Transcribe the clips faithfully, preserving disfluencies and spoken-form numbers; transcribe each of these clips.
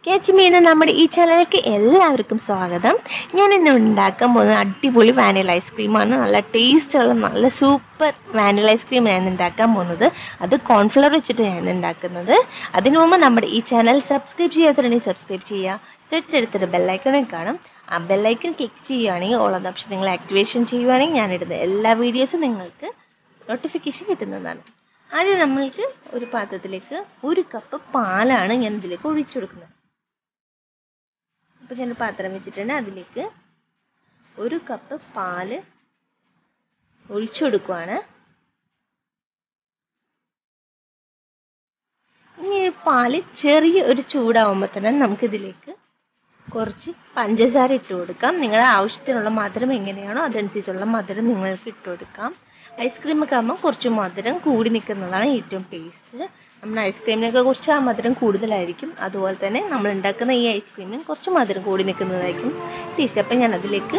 കേച്ച് മീന നമ്മുടെ ഈ ചാനലിലേക്ക് എല്ലാവർക്കും സ്വാഗതം. ഞാൻ ഇന്ന് ഉണ്ടാക്കാൻ പോകുന്നത് അടിപൊളി വാനില ഐസ്ക്രീമാണ്. നല്ല ടേസ്റ്റുള്ള നല്ല സൂപ്പർ വാനില ഐസ്ക്രീം ഞാൻ ഉണ്ടാക്കാൻ പോകുന്നത്. അത് കോൺഫ്ലവർ വെച്ചിട്ട് ഞാൻ ഉണ്ടാക്കുന്നത്. അതിനു മുമ്പ് നമ്മുടെ ഈ ചാനൽ സബ്സ്ക്രൈബ് ചെയ്യാത്തവരുണ്ടെങ്കിൽ സബ്സ്ക്രൈബ് ചെയ്യുക. തൊട്ടടുത്തൊരു ബെല്ലൈക്കണിൽ കാണും. ആ ബെല്ലൈക്കൺ ക്ലിക്ക് ചെയ്യുകയാണെങ്കിൽ ഓൾ എന്ന ഓപ്ഷൻ നിങ്ങൾ ആക്ടിവേഷൻ ചെയ്യുകയാണെങ്കിൽ ഞാനിടുന്ന എല്ലാ വീഡിയോസും നിങ്ങൾക്ക് നോട്ടിഫിക്കേഷൻ കിട്ടുന്നതാണ്. ആദ്യം നമ്മൾക്ക് ഒരു പാത്രത്തിലേക്ക് ഒരു കപ്പ് പാലാണ് ഞാൻ ഇതിലേക്ക് ഒഴിച്ചു കൊടുക്കുന്നത്. അപ്പോൾ ഞാൻ പാത്രം വെച്ചിട്ടുണ്ട്. അതിലേക്ക് ഒരു കപ്പ് പാല് ഒഴിച്ചു കൊടുക്കുകയാണ്. ഇനി പാല് ചെറിയ ഒരു ചൂടാവുമ്പോൾ തന്നെ നമുക്കിതിലേക്ക് കുറച്ച് പഞ്ചസാര ഇട്ട് കൊടുക്കാം. നിങ്ങളുടെ ആവശ്യത്തിനുള്ള മധുരം എങ്ങനെയാണോ അതനുസരിച്ചുള്ള മധുരം നിങ്ങൾക്ക് ഇട്ട് കൊടുക്കാം. ഐസ്ക്രീം ഒക്കെ ആകുമ്പോൾ കുറച്ച് മധുരം കൂടി നിൽക്കുന്നതാണ് ഏറ്റവും ടേസ്റ്റ്. നമ്മൾ ഐസ്ക്രീമിനൊക്കെ കുറച്ച് ആ മധുരം കൂടുതലായിരിക്കും. അതുപോലെ തന്നെ നമ്മൾ ഉണ്ടാക്കുന്ന ഈ ഐസ്ക്രീമിന് കുറച്ച് മധുരം കൂടി നിൽക്കുന്നതായിരിക്കും ടേസ്റ്റ്. അപ്പം ഞാൻ അതിലേക്ക്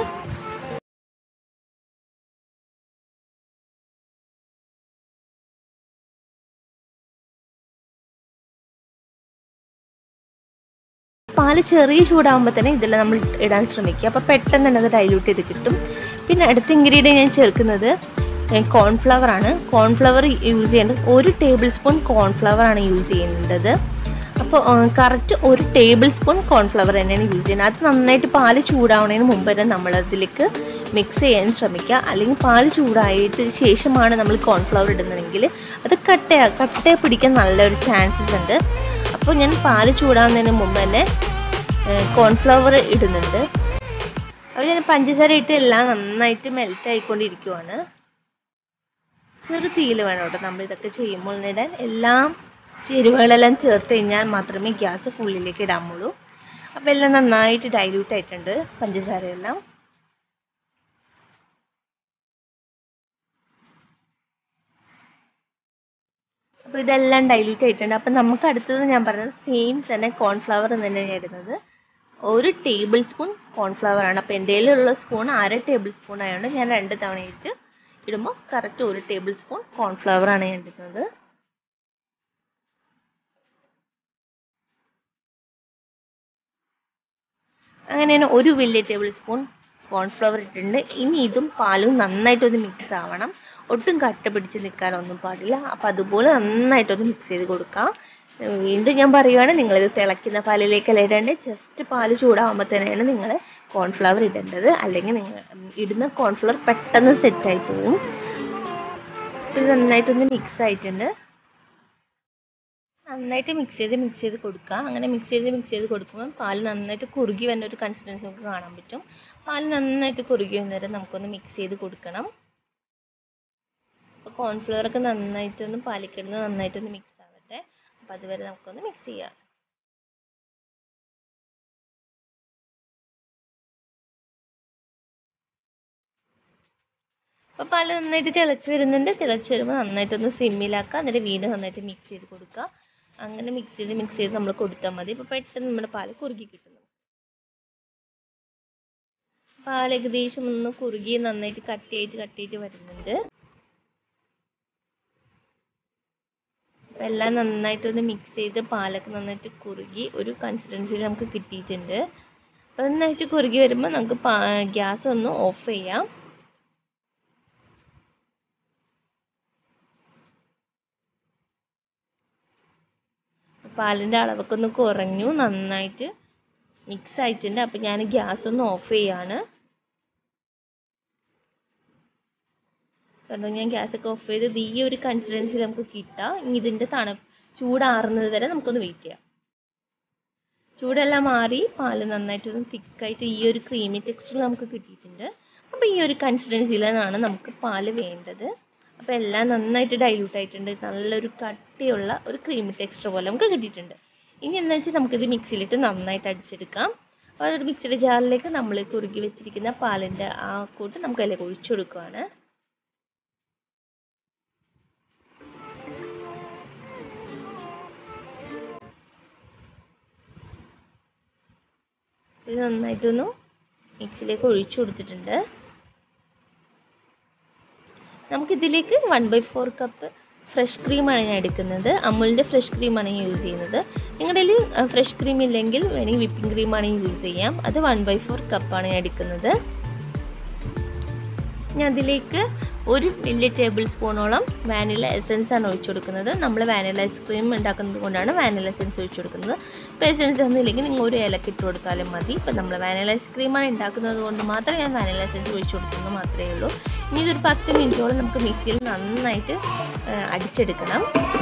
പാല് ചെറിയ ചൂടാകുമ്പോൾ തന്നെ ഇതെല്ലാം നമ്മൾ ഇടാൻ ശ്രമിക്കുക. അപ്പോൾ പെട്ടെന്ന് തന്നെ അത് ഡൈല്യൂട്ട് ചെയ്ത് കിട്ടും. പിന്നെ അടുത്ത ഇൻഗ്രീഡിയൻറ്റ് ഞാൻ ചേർക്കുന്നത് കോൺഫ്ലവർ ആണ്. കോൺഫ്ലവർ യൂസ് ചെയ്യേണ്ടത് ഒരു ടേബിൾ സ്പൂൺ കോൺഫ്ലവർ ആണ് യൂസ് ചെയ്യേണ്ടത്. അപ്പോൾ കറക്റ്റ് ഒരു ടേബിൾ സ്പൂൺ കോൺഫ്ലവർ തന്നെയാണ് യൂസ് ചെയ്യുന്നത്. അത് നന്നായിട്ട് പാല് ചൂടാവുന്നതിന് മുമ്പ് തന്നെ നമ്മളതിലേക്ക് മിക്സ് ചെയ്യാൻ ശ്രമിക്കുക. അല്ലെങ്കിൽ പാല് ചൂടായിട്ട് ശേഷമാണ് നമ്മൾ കോൺഫ്ലവർ ഇടുന്നതെങ്കിൽ അത് കട്ട കട്ട പിടിക്കാൻ നല്ലൊരു ചാൻസസ് ഉണ്ട്. അപ്പോൾ ഞാൻ പാല് ചൂടാവുന്നതിന് മുമ്പ് തന്നെ കോൺഫ്ലവർ ഇടുന്നുണ്ട്. അപ്പോൾ ഞാൻ പഞ്ചസാര ഇട്ട് എല്ലാം നന്നായിട്ട് മെൽറ്റ് ആയിക്കൊണ്ടിരിക്കുവാണ്. ചെറു തീയിൽ വേണം കേട്ടോ നമ്മൾ ഇതൊക്കെ ചെയ്യുമ്പോൾ ഇടാൻ. എല്ലാം ചേരുവകളെല്ലാം ചേർത്ത് കഴിഞ്ഞാൽ മാത്രമേ ഗ്യാസ് ഫുള്ളിലേക്ക് ഇടാമുള്ളൂ. അപ്പോൾ എല്ലാം നന്നായിട്ട് ഡൈല്യൂട്ട് ആയിട്ടുണ്ട് പഞ്ചസാരയെല്ലാം. അപ്പോൾ ഇതെല്ലാം ഡൈല്യൂട്ട് ആയിട്ടുണ്ട്. അപ്പം നമുക്ക് അടുത്തത് ഞാൻ പറഞ്ഞത് സെയിം തന്നെ കോൺഫ്ലവർ തന്നെയാണ് ഇടുന്നത്. ഒരു ടേബിൾ സ്പൂൺ കോൺഫ്ലവർ ആണ്. അപ്പോൾ എൻ്റെ കയ്യിലുള്ള സ്പൂൺ അര ടേബിൾ സ്പൂൺ ആയതുകൊണ്ട് ഞാൻ രണ്ട് തവണയായിട്ട് ഇടുമ്പോൾ കറക്റ്റ് ഒരു ടേബിൾ സ്പൂൺ കോൺഫ്ലവർ ആണ് ഞാൻ ഇടുന്നത്. അങ്ങനെയാണ് ഒരു വലിയ ടേബിൾ സ്പൂൺ കോൺഫ്ലവർ ഇട്ടിട്ടുണ്ട്. ഇനി ഇതും പാലും നന്നായിട്ടൊന്ന് മിക്സ് ആവണം. ഒട്ടും കട്ട പിടിച്ച് നിൽക്കാനൊന്നും പാടില്ല. അപ്പോൾ അതുപോലെ നന്നായിട്ടൊന്ന് മിക്സ് ചെയ്ത് കൊടുക്കാം. വീണ്ടും ഞാൻ പറയുകയാണ്, നിങ്ങളിത് തിളയ്ക്കുന്ന പാലിലേക്കല്ല ഇടേണ്ടത്. ജസ്റ്റ് പാല് ചൂടാകുമ്പോൾ തന്നെയാണ് നിങ്ങൾ കോൺഫ്ലവർ ഇടേണ്ടത്. അല്ലെങ്കിൽ നിങ്ങൾ ഇടുന്ന കോൺഫ്ലവർ പെട്ടെന്ന് സെറ്റായി പോകും. ഇത് നന്നായിട്ടൊന്ന് മിക്സ് ആയിട്ടുണ്ട്. നന്നായിട്ട് മിക്സ് ചെയ്ത് മിക്സ് ചെയ്ത് കൊടുക്കുക. അങ്ങനെ മിക്സ് ചെയ്ത് മിക്സ് ചെയ്ത് കൊടുക്കുമ്പോൾ പാല് നന്നായിട്ട് കുറുകി വരുന്ന ഒരു കൺസിസ്റ്റൻസി നമുക്ക് കാണാൻ പറ്റും. പാല് നന്നായിട്ട് കുറുകി വന്നേരം നമുക്കൊന്ന് മിക്സ് ചെയ്ത് കൊടുക്കണം. അപ്പോൾ കോൺഫ്ലവറൊക്കെ നന്നായിട്ടൊന്ന് പാലിക്കിടുന്ന് നന്നായിട്ടൊന്ന് മിക്സ് ആവട്ടെ. അപ്പോൾ അതുവരെ നമുക്കൊന്ന് മിക്സ് ചെയ്യാം. അപ്പോൾ പാല് നന്നായിട്ട് തിളച്ച് വരുന്നുണ്ട്. തിളച്ച് വരുമ്പോൾ നന്നായിട്ടൊന്ന് സിമ്മിലാക്കുക. എന്നിട്ട് വീണ്ടും നന്നായിട്ട് മിക്സ് ചെയ്ത് കൊടുക്കുക. അങ്ങനെ മിക്സ് ചെയ്ത് മിക്സ് ചെയ്ത് നമ്മൾ കൊടുത്താൽ മതി. ഇപ്പോൾ പെട്ടെന്ന് നമ്മുടെ പാല് കുറുകി കിട്ടുന്നു. പാൽ ഏകദേശം ഒന്ന് കുറുകി നന്നായിട്ട് കട്ടിയായിട്ട് കട്ടിയായിട്ട് വരുന്നുണ്ട്. അപ്പോൾ എല്ലാം നന്നായിട്ടൊന്ന് മിക്സ് ചെയ്ത് പാലൊക്കെ നന്നായിട്ട് കുറുകി ഒരു കൺസിസ്റ്റൻസിയിൽ നമുക്ക് കിട്ടിയിട്ടുണ്ട്. അപ്പോൾ നന്നായിട്ട് കുറുകി വരുമ്പോൾ നമുക്ക് ഗ്യാസ് ഒന്ന് ഓഫ് ചെയ്യാം. പാലിൻ്റെ അളവൊക്കെ ഒന്ന് കുറഞ്ഞു, നന്നായിട്ട് മിക്സ് ആയിട്ടുണ്ട്. അപ്പം ഞാൻ ഗ്യാസ് ഒന്ന് ഓഫ് ചെയ്യാണ്. കാരണം ഞാൻ ഗ്യാസൊക്കെ ഓഫ് ചെയ്ത് ഈ ഒരു കൺസിസ്റ്റൻസിൽ നമുക്ക് കിട്ടാം. ഇനി ഇതിൻ്റെ തണുപ്പ് ചൂടാറുന്നത് വരെ നമുക്കൊന്ന് വെയിറ്റ് ചെയ്യാം. ചൂടെല്ലാം മാറി പാല് നന്നായിട്ടൊന്ന് തിക്കായിട്ട് ഈ ഒരു ക്രീമി ടെക്സ്ചർ നമുക്ക് കിട്ടിയിട്ടുണ്ട്. അപ്പോൾ ഈ ഒരു കൺസിസ്റ്റൻസിയിലാണ് നമുക്ക് പാല് വേണ്ടത്. അപ്പോൾ എല്ലാം നന്നായിട്ട് ഡൈല്യൂട്ട് ആയിട്ടുണ്ട്. നല്ലൊരു കട്ടിയുള്ള ഒരു ക്രീമി ടെക്സ്ചർ പോലെ നമുക്ക് കിട്ടിയിട്ടുണ്ട്. ഇനി എന്താ വെച്ചാൽ നമുക്കിത് മിക്സിയിലിട്ട് നന്നായിട്ട് അടിച്ചെടുക്കാം. അപ്പോൾ അതൊരു മിക്സിയുടെ ജാറിലേക്ക് നമ്മൾ കുറുകി വെച്ചിരിക്കുന്ന പാലിൻ്റെ ആ കൂട്ട് നമുക്ക് അതിലേക്ക് ഒഴിച്ചു കൊടുക്കുകയാണ്. ഇത് നന്നായിട്ടൊന്ന് മിക്സിയിലേക്ക് ഒഴിച്ചു കൊടുത്തിട്ടുണ്ട്. നമുക്കിതിലേക്ക് one by four cup fresh ക്രീമാണ് ഞാൻ എടുക്കുന്നത്. അമുലിൻ്റെ ഫ്രഷ് ക്രീമാണ് ഞാൻ യൂസ് ചെയ്യുന്നത്. നിങ്ങളുടെ കയ്യിൽ ഫ്രഷ് ക്രീം ഇല്ലെങ്കിൽ വേണമെങ്കിൽ വിപ്പിംഗ് ക്രീമാണ് യൂസ് ചെയ്യാം. അത് വൺ ബൈ ഫോർ കപ്പാണ് ഞാൻ എടുക്കുന്നത്. ഞാൻ അതിലേക്ക് ഒരു വലിയ ടേബിൾ സ്പൂണോളം വാനില എസൻസ് ആണ് ഒഴിച്ചു കൊടുക്കുന്നത്. നമ്മൾ വാനില ഐസ്ക്രീം ഉണ്ടാക്കുന്നത് കൊണ്ടാണ് വാനില എസൻസ് ഒഴിച്ചു കൊടുക്കുന്നത്. ഇപ്പോൾ എസൻസ് ഒന്നുമില്ലെങ്കിൽ നിങ്ങൾ ഒരു ഏലക്ക ഇട്ട് കൊടുത്താലും മതി. ഇപ്പോൾ നമ്മൾ വാനില ഐസ്ക്രീമാണ് ഉണ്ടാക്കുന്നത് കൊണ്ട് മാത്രം ഞാൻ വാനില എസൻസ് ഒഴിച്ചു കൊടുക്കുന്നത് മാത്രമേ ഉള്ളൂ. ഇനി ഇതൊരു പത്ത് മിനിറ്റോളം നമുക്ക് മിക്സിയിൽ നന്നായിട്ട് അടിച്ചെടുക്കണം.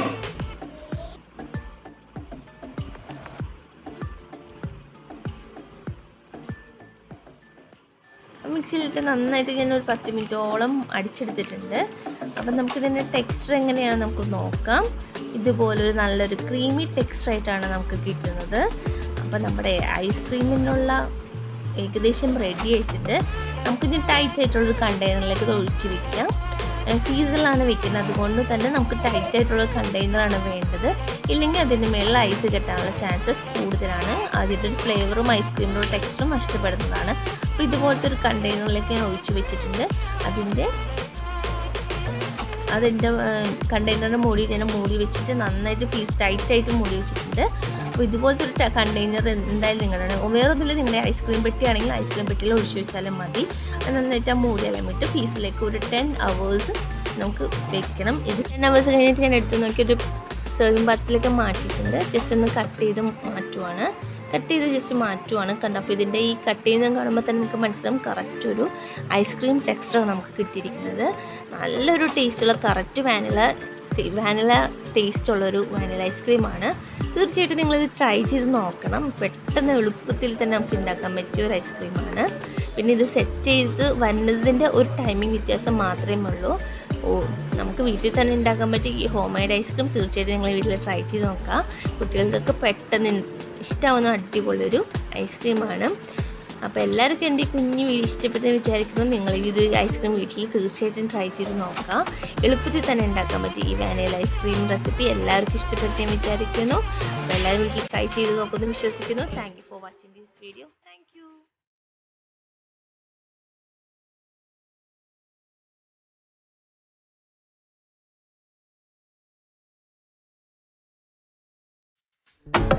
മിക്സിയിലിട്ട് നന്നായിട്ട് ഞാൻ ഒരു പത്ത് മിനിറ്റോളം അടിച്ചെടുത്തിട്ടുണ്ട്. അപ്പം നമുക്കിതിൻ്റെ ടെക്സ്ചർ എങ്ങനെയാണ് നമുക്ക് നോക്കാം. ഇതുപോലൊരു നല്ലൊരു ക്രീമി ടെക്സ്ചർ ആയിട്ടാണ് നമുക്ക് കിട്ടുന്നത്. അപ്പം നമ്മുടെ ഐസ്ക്രീമിനുള്ള ഏകദേശം റെഡി ആയിട്ടുണ്ട്. നമുക്കിത് ടൈറ്റ് ആയിട്ടുള്ളൊരു കണ്ടെയ്നറിലേക്ക് ഒഴിച്ച് വയ്ക്കാം. ഫ്രീസറിലാണ് വെക്കുന്നത്, അതുകൊണ്ട് തന്നെ നമുക്ക് ടൈറ്റ് ആയിട്ടുള്ള കണ്ടെയ്നറാണ് വേണ്ടത്. ഇല്ലെങ്കിൽ അതിൻ്റെ മേളിൽ ഐസ് കെട്ടാനുള്ള ചാൻസസ് കൂടുതലാണ്. അതിൻ്റെ ഒരു ഫ്ലേവറും ഐസ്ക്രീമിൻ്റെ ടെക്സ്ചറും നഷ്ടപ്പെടുന്നതാണ്. അപ്പോൾ ഇതുപോലത്തെ ഒരു കണ്ടെയ്നറിലേക്ക് ഞാൻ ഒഴിച്ച് വെച്ചിട്ടുണ്ട്. അതിൻ്റെ അതിൻ്റെ കണ്ടെയ്നറിൻ്റെ മൂടി ഇങ്ങനെ മൂടി വെച്ചിട്ട് നന്നായിട്ട് ഫീസ് ടൈറ്റായിട്ട് മൂടി വെച്ചിട്ടുണ്ട്. അപ്പോൾ ഇതുപോലത്തെ ഒരു കണ്ടെയ്നർ എന്തായാലും നിങ്ങളുടെ വേറൊന്നുമില്ല, നിങ്ങളുടെ ഐസ്ക്രീം പെട്ടിയാണെങ്കിൽ ഐസ്ക്രീം പെട്ടിയിൽ ഒഴിച്ച് വെച്ചാലും മതി. നന്നായിട്ട് ആ മൂടിയെല്ലാം ഇട്ട് ഫീസിലേക്ക് ഒരു ടെൻ അവേഴ്സ് നമുക്ക് വെക്കണം. ഇത് ടെൻ അവേഴ്സ് കഴിഞ്ഞിട്ട് ഞാൻ എടുത്ത് നോക്കിയൊരു സെർവിങ് പാത്രത്തിലേക്ക് മാറ്റിയിട്ടുണ്ട്. ജസ്റ്റ് ഒന്ന് കട്ട് ചെയ്ത് മാറ്റുവാണ് കട്ട് ചെയ്ത് ജസ്റ്റ് മാറ്റുവാണ് കണ്ടോ. അപ്പോൾ ഇതിൻ്റെ ഈ കട്ട് ചെയ്യുന്നത് കാണുമ്പോൾ തന്നെ നമുക്ക് മനസ്സിലാവും കറക്റ്റ് ഒരു ഐസ്ക്രീം ടെക്സ്ചറാണ് നമുക്ക് കിട്ടിയിരിക്കുന്നത്. നല്ലൊരു ടേസ്റ്റുള്ള കറക്റ്റ് വാനില വാനില ടേസ്റ്റുള്ളൊരു വാനില ഐസ്ക്രീമാണ്. തീർച്ചയായിട്ടും നിങ്ങളിത് ട്രൈ ചെയ്ത് നോക്കണം. പെട്ടെന്ന് എളുപ്പത്തിൽ തന്നെ നമുക്ക് ഉണ്ടാക്കാൻ പറ്റിയ ഒരു ഐസ്ക്രീമാണ്. പിന്നെ ഇത് സെറ്റ് ചെയ്ത് വരുന്നതിൻ്റെ ഒരു ടൈമിംഗ് വ്യത്യാസം മാത്രമേ ഉള്ളൂ. ഓ നമുക്ക് വീട്ടിൽ തന്നെ ഉണ്ടാക്കാൻ പറ്റിയ ഈ ഹോം മെയ്ഡ് ഐസ്ക്രീം തീർച്ചയായിട്ടും നിങ്ങൾ വീട്ടിൽ ട്രൈ ചെയ്ത് നോക്കുക. കുട്ടികൾക്കൊക്കെ പെട്ടെന്ന് ഇഷ്ടമാവുന്ന അടിപൊളിയൊരു ഐസ്ക്രീമാണ്. അപ്പോൾ എല്ലാവർക്കും എൻ്റെ കുഞ്ഞു വീഡിയോ ഇഷ്ടപ്പെട്ടെന്ന് വിചാരിക്കുന്നു. നിങ്ങൾ ഇത് ഐസ്ക്രീം വീട്ടിൽ തീർച്ചയായിട്ടും ട്രൈ ചെയ്ത് നോക്കുക. എളുപ്പത്തിൽ തന്നെ ഉണ്ടാക്കാൻ പറ്റിയ ഈ വാനില ഐസ്ക്രീം റെസിപ്പി എല്ലാവർക്കും ഇഷ്ടപ്പെട്ടെന്ന് വിചാരിക്കുന്നു. അപ്പോൾ എല്ലാവരും വീട്ടിൽ ട്രൈ ചെയ്ത് നോക്കുമെന്ന് വിശ്വസിക്കുന്നു. Thank you for watching this video. Thank U.